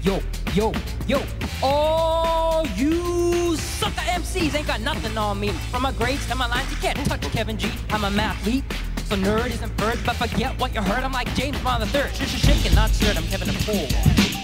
Yo, yo, yo. All you sucker MCs ain't got nothing on me. From my grades to my lines, you can't touch Kevin G. I'm a mathlete. So nerd isn't bird, but forget what you heard. I'm like James Bond the Third. Shaking, not scared. I'm Kevin the Fool.